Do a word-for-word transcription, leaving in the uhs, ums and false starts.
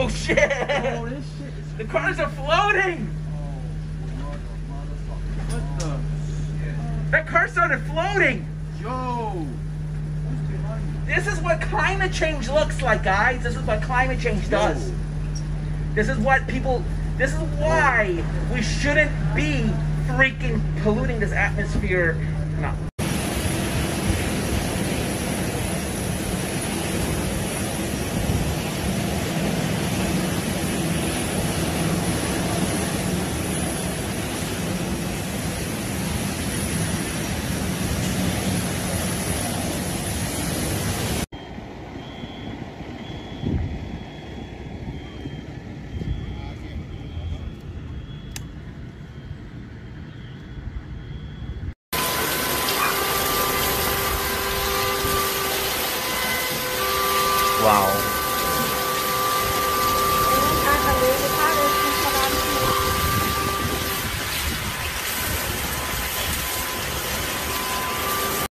Oh shit! Oh, this shit is The cars are floating! What the? That car started floating! Yo! Who's behind me? This is what climate change looks like, guys. This is what climate change does. This is what people, this is why we shouldn't be freaking polluting this atmosphere. No. Wow.